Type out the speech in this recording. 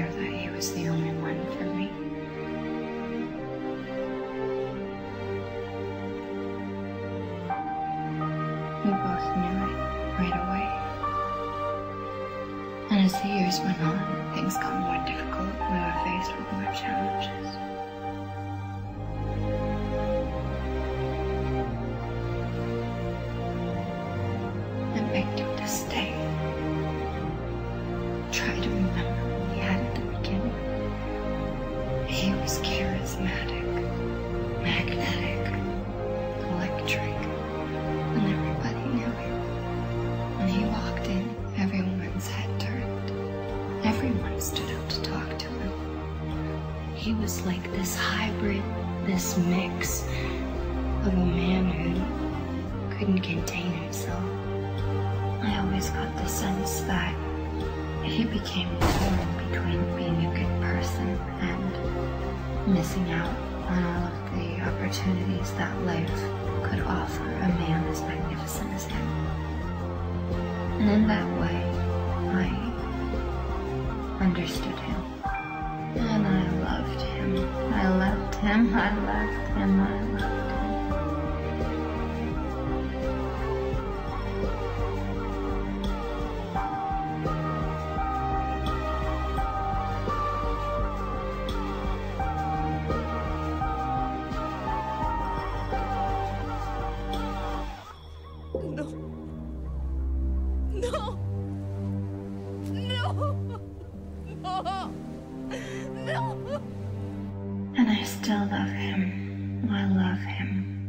clear that he was the only one for me. We both knew it right away. And as the years went on, things got more difficult. We were faced with more challenges. I begged him to stay. Try to remember what we had at the beginning. He was charismatic, magnetic, electric, and everybody knew him. When he walked in, everyone's head turned. Everyone stood up to talk to him. He was like this hybrid, this mix of a man who couldn't contain himself. I always got the sense that he became torn between being a good person and missing out on all of the opportunities that life could offer a man as magnificent as him. And in that way, I understood him. And I loved him. I loved him. I loved him. I loved him. And I still love him. I love him.